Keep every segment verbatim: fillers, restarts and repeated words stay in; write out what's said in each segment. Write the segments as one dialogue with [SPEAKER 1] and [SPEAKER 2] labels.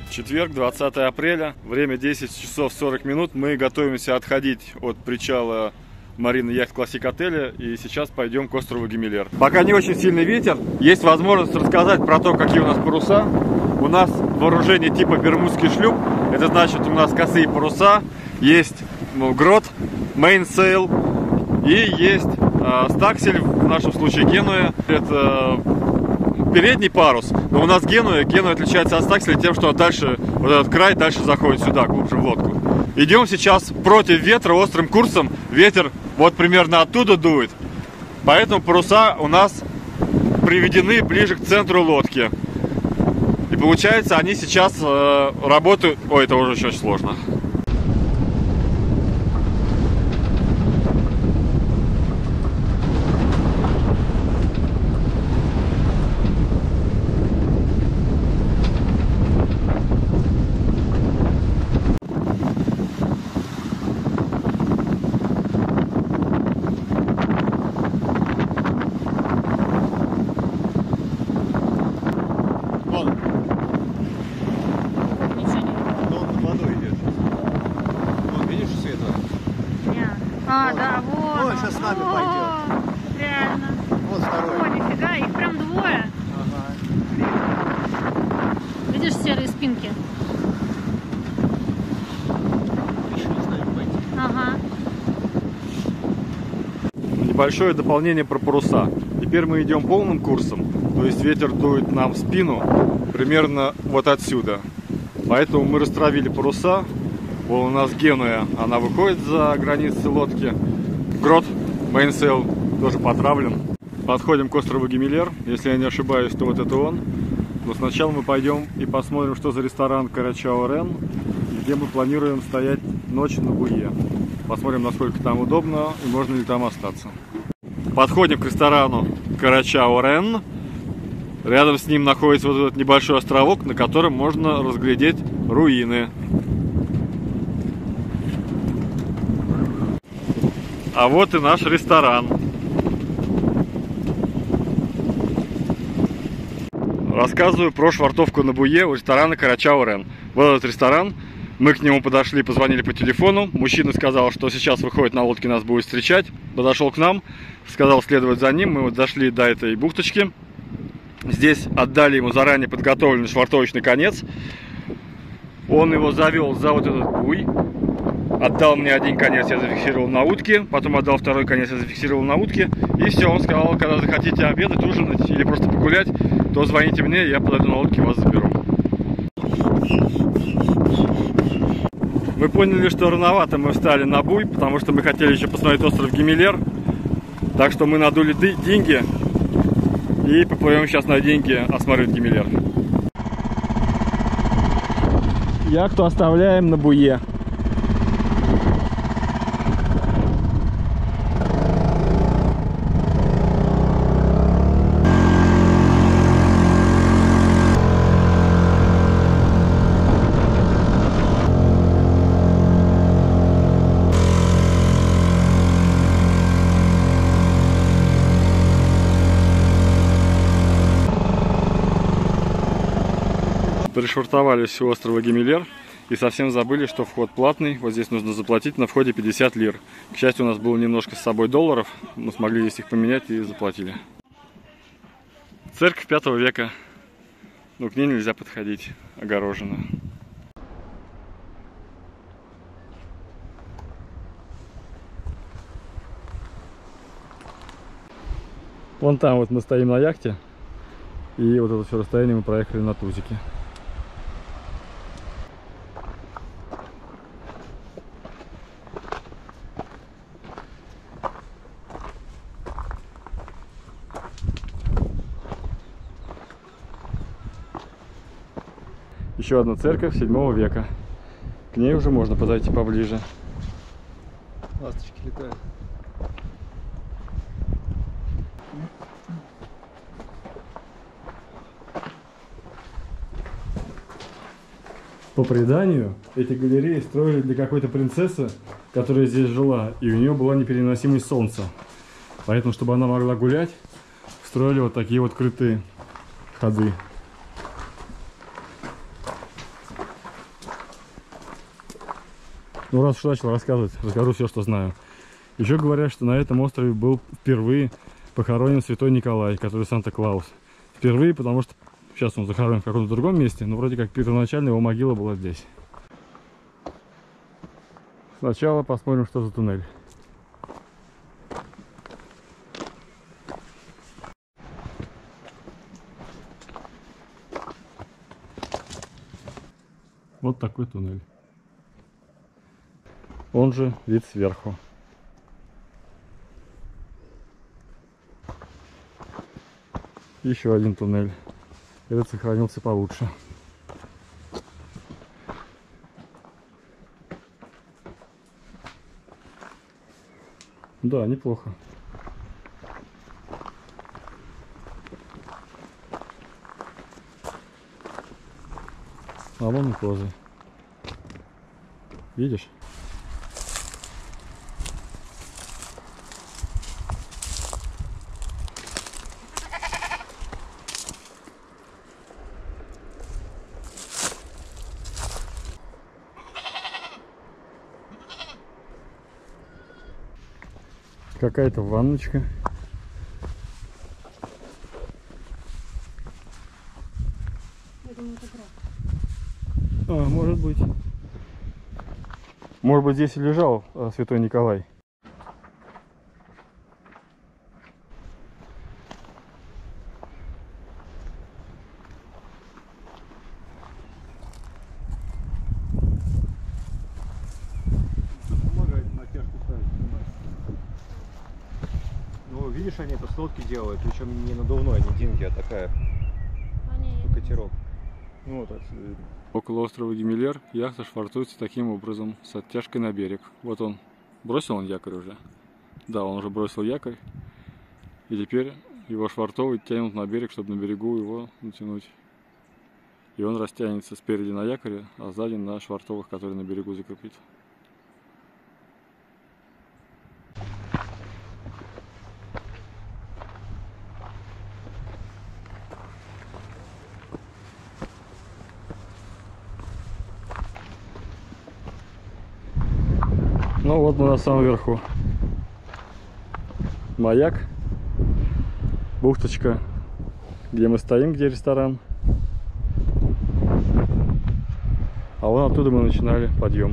[SPEAKER 1] Четверг, двадцатое апреля, время десять часов сорок минут. Мы готовимся отходить от причала Марина Яхт Классик отеля и сейчас пойдем к острову Гимелер. Пока не очень сильный ветер, есть возможность рассказать про то, какие у нас паруса. У нас вооружение типа бермудский шлюп, это значит у нас косые паруса, есть ну, грот, мейнсейл и есть э, стаксель, в нашем случае Генуя. Это передний парус, но у нас Генуя, Генуя отличается от стакселя тем, что дальше, вот этот край дальше заходит сюда, глубже в лодку. Идем сейчас против ветра острым курсом, ветер вот примерно оттуда дует, поэтому паруса у нас приведены ближе к центру лодки. И получается, они сейчас э, работают... Ой, это уже очень сложно.
[SPEAKER 2] А, да, вот.
[SPEAKER 3] Вот, сейчас с нами
[SPEAKER 2] О,
[SPEAKER 3] пойдет.
[SPEAKER 2] Реально.
[SPEAKER 3] Вот второй.
[SPEAKER 2] О, нифига, их прям двое.
[SPEAKER 3] Ага.
[SPEAKER 2] Видишь серые спинки?
[SPEAKER 3] Решили с нами пойти.
[SPEAKER 2] Ага.
[SPEAKER 1] Небольшое дополнение про паруса. Теперь мы идем полным курсом, то есть ветер дует нам в спину примерно вот отсюда. Поэтому мы растравили паруса. У нас Генуя, она выходит за границы лодки. Грот, мейнсейл тоже потравлен. Подходим к острову Гимелер. Если я не ошибаюсь, то вот это он. Но сначала мы пойдем и посмотрим, что за ресторан Карачао Рен, где мы планируем стоять ночь на буе. Посмотрим, насколько там удобно и можно ли там остаться. Подходим к ресторану Карачао Рен. Рядом с ним находится вот этот небольшой островок, на котором можно разглядеть руины. А вот и наш ресторан. Рассказываю про швартовку на буе у ресторана Карачао Рен. Вот этот ресторан. Мы к нему подошли, позвонили по телефону. Мужчина сказал, что сейчас выходит на лодке, нас будет встречать. Подошел к нам, сказал следовать за ним. Мы вот дошли до этой бухточки. Здесь отдали ему заранее подготовленный швартовочный конец. Он его завел за вот этот буй. Отдал мне один конец, я зафиксировал на утке, потом отдал второй конец, я зафиксировал на утке. И все, он сказал, когда захотите обедать, ужинать или просто погулять, то звоните мне, я подойду на лодке, вас заберу. Мы поняли, что рановато мы встали на буй, потому что мы хотели еще посмотреть остров Гимелер. Так что мы надули деньги и поплывем сейчас на деньги осмотреть Гимелер. Яхту оставляем на буе. Пришвартовались у острова Гимелер и совсем забыли, что вход платный. Вот здесь нужно заплатить на входе пятьдесят лир. К счастью, у нас было немножко с собой долларов. Мы смогли здесь их поменять и заплатили. Церковь пятого века. Но к ней нельзя подходить. Огорожена. Вон там вот мы стоим на яхте. И вот это все расстояние мы проехали на тузике. Еще одна церковь седьмого века. К ней уже можно подойти поближе.
[SPEAKER 3] Ласточки летают.
[SPEAKER 1] По преданию, эти галереи строили для какой-то принцессы, которая здесь жила, и у нее была непереносимость солнца. Поэтому, чтобы она могла гулять, строили вот такие вот крытые ходы. Ну, раз уж начал рассказывать, расскажу все, что знаю. Еще говорят, что на этом острове был впервые похоронен святой Николай, который Санта-Клаус. Впервые, потому что сейчас он захоронен в каком-то другом месте, но вроде как первоначально его могила была здесь. Сначала посмотрим, что за туннель. Вот такой туннель. Он же вид сверху. Еще один туннель. Этот сохранился получше. Да, неплохо. А вон и козы. Видишь? Какая-то ванночка. А, может быть. Может быть, здесь и лежал а, святой Николай.
[SPEAKER 3] Ну, видишь, они это с лодки делают, причем не надувной, не динги, а такая катерок. Ну, вот отсюда видно.
[SPEAKER 1] Около острова Гимелер яхта швартуется таким образом, с оттяжкой на берег. Вот он. Бросил он якорь уже? Да, он уже бросил якорь. И теперь его швартовый тянут на берег, чтобы на берегу его натянуть. И он растянется спереди на якоре, а сзади на швартовых, которые на берегу закрепит. Ну вот мы на самом верху. Маяк, бухточка, где мы стоим, где ресторан. А вон оттуда мы начинали подъем.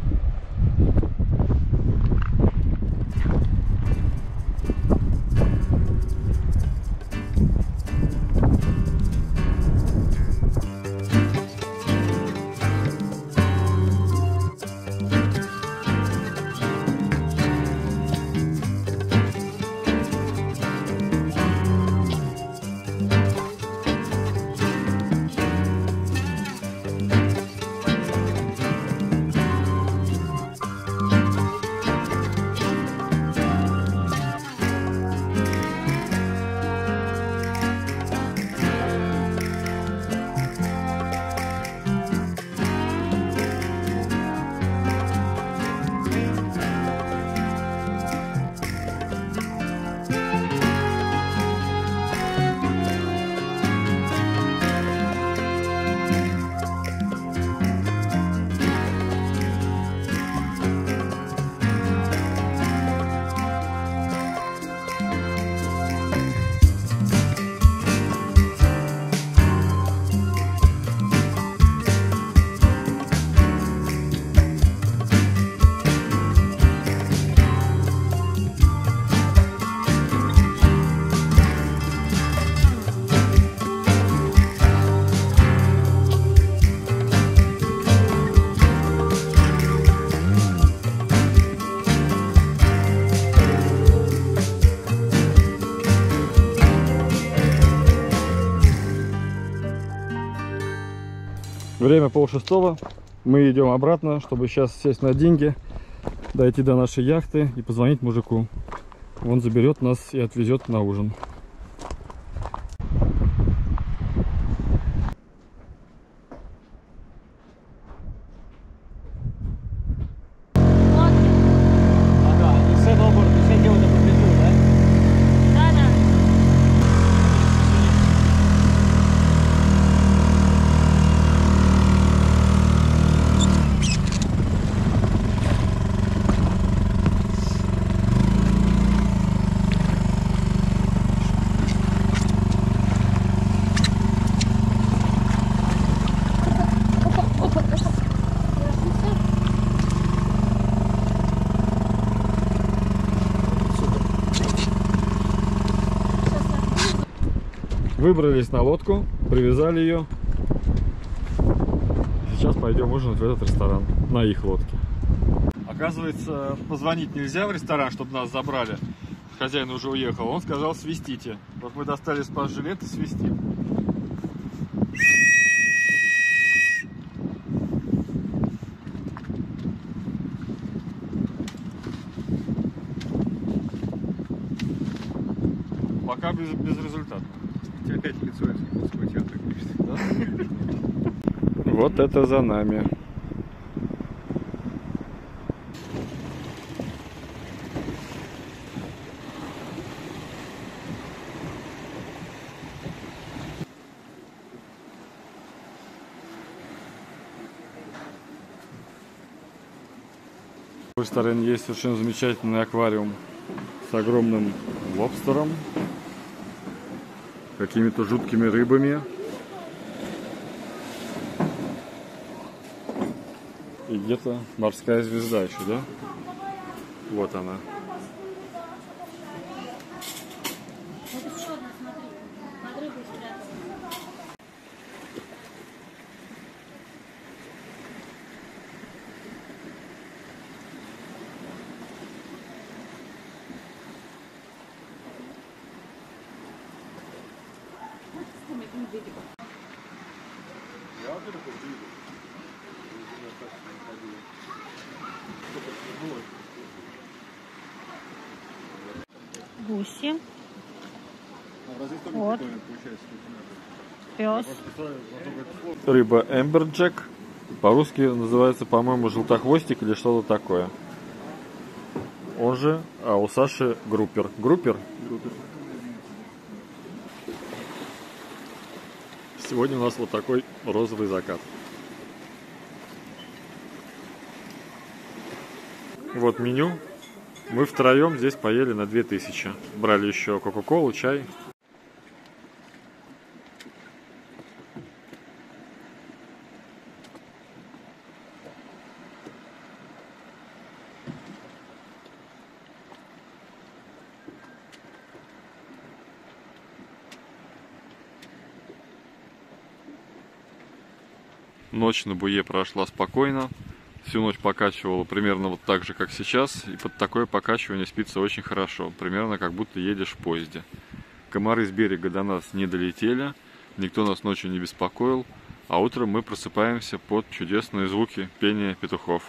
[SPEAKER 1] Время полшестого. Мы идем обратно, чтобы сейчас сесть на деньги, дойти до нашей яхты и позвонить мужику. Он заберет нас и отвезет на ужин.
[SPEAKER 3] Ага, и с этого борта все делают по петлю, да?
[SPEAKER 2] Да, да.
[SPEAKER 1] Выбрались на лодку, привязали ее. Сейчас пойдем ужинать в этот ресторан на их лодке. Оказывается, позвонить нельзя в ресторан, чтобы нас забрали. Хозяин уже уехал. Он сказал: свистите. Вот мы достали спас-жилет и свистим. Пока без, безрезультатно.
[SPEAKER 3] Тебе опять лицо из японского театра, да?
[SPEAKER 1] Вот это за нами. В ресторане есть совершенно замечательный аквариум с огромным лобстером, какими-то жуткими рыбами и где-то морская звезда еще, да? Вот она.
[SPEAKER 2] Гуси. Вот. Пес.
[SPEAKER 1] Рыба эмберджек. По-русски называется, по-моему, желтохвостик или что-то такое. Он же, а у Саши группер. Группер? Группер. Сегодня у нас вот такой розовый закат. Вот меню. Мы втроем здесь поели на две тысячи. Брали еще кока-колу, чай. Ночь на буе прошла спокойно. Всю ночь покачивало примерно вот так же, как сейчас. И под такое покачивание спится очень хорошо. Примерно как будто едешь в поезде. Комары с берега до нас не долетели. Никто нас ночью не беспокоил. А утром мы просыпаемся под чудесные звуки пения петухов.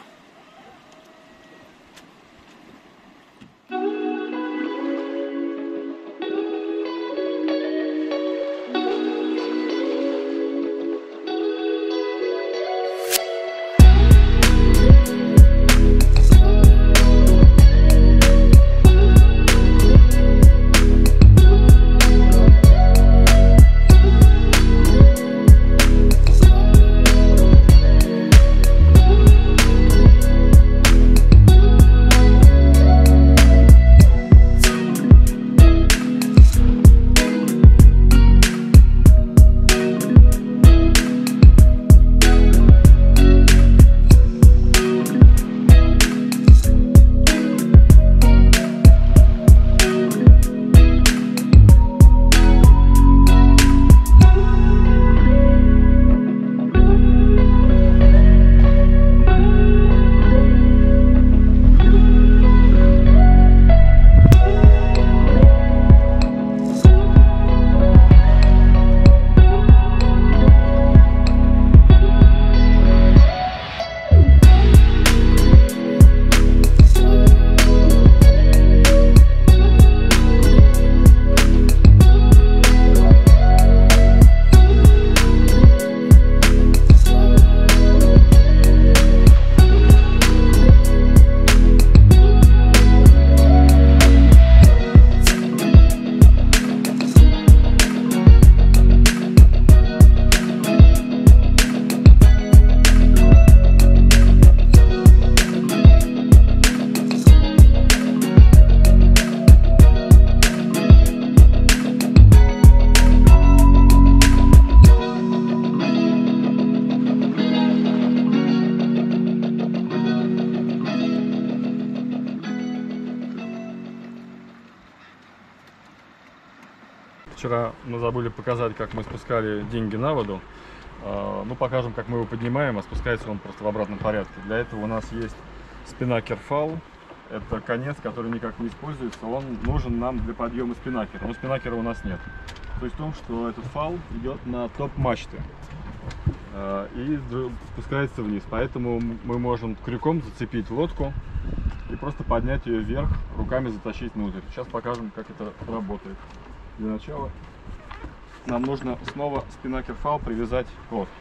[SPEAKER 1] вчера мы забыли показать, как мы спускали деньги на воду. Ну, покажем, как мы его поднимаем, а спускается он просто в обратном порядке. Для этого у нас есть спинакер фал. Это конец, который никак не используется. Он нужен нам для подъема спинакера. Но спинакера у нас нет. То есть в том, что этот фал идет на топ мачты и спускается вниз. Поэтому мы можем крюком зацепить лодку и просто поднять ее вверх, руками затащить внутрь. Сейчас покажем, как это работает. Для начала нам нужно снова спинакер фал привязать к лодке.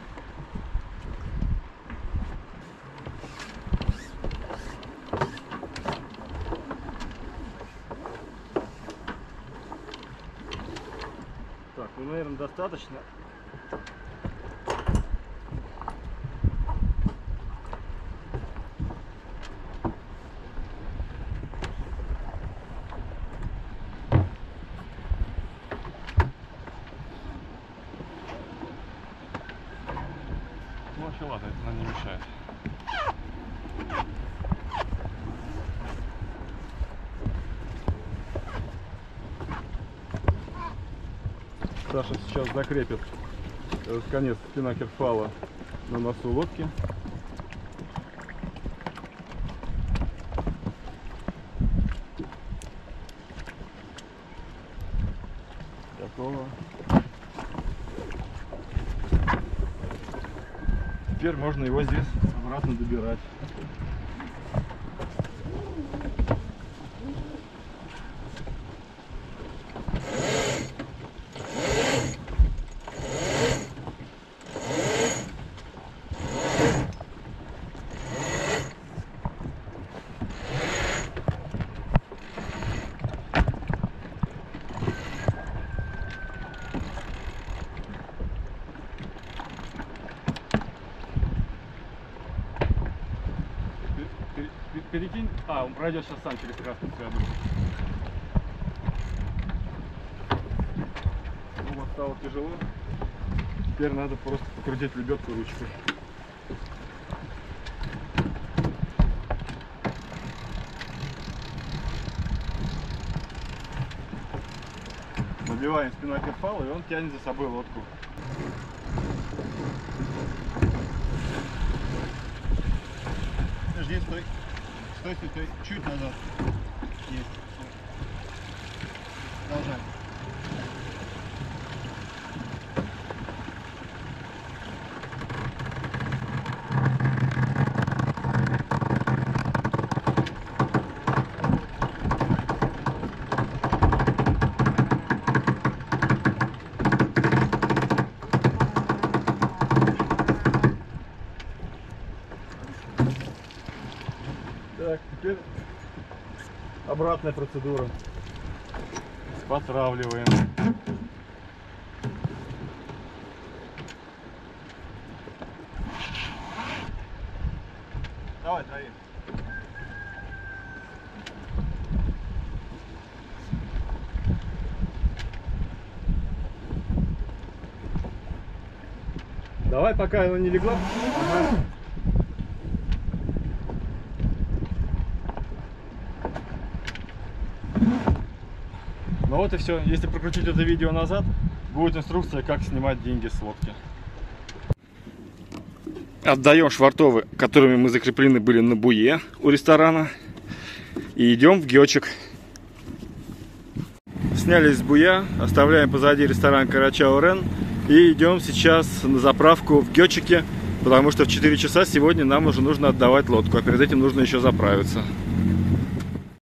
[SPEAKER 1] Так, ну, наверное, достаточно. Ну, вообще, ладно, это нам не мешает. Саша сейчас закрепит этот конец спинакер фала на носу лодки. Готово. Теперь можно его здесь обратно добирать. Перекинь. А, он пройдет сейчас сам через красную связку. Ну, вот стало тяжело. Теперь надо просто покрутить лебедку ручкой. Набиваем спинакер фала, и он тянет за собой лодку.
[SPEAKER 2] Подожди, стой. Стой, стой, стой. Чуть назад. Есть. Продолжаем.
[SPEAKER 1] Так, теперь обратная процедура. Потравливаем.
[SPEAKER 2] Давай, трави.
[SPEAKER 1] Давай, пока она не легла. Ага. Ну вот и все. Если прокрутить это видео назад, будет инструкция, как снимать деньги с лодки. Отдаем швартовы, которыми мы закреплены были на буе у ресторана, и идем в Гёчик. Снялись с буя, оставляем позади ресторан Карачао-Рен и идем сейчас на заправку в Гёчике, потому что в четыре часа сегодня нам уже нужно отдавать лодку, а перед этим нужно еще заправиться.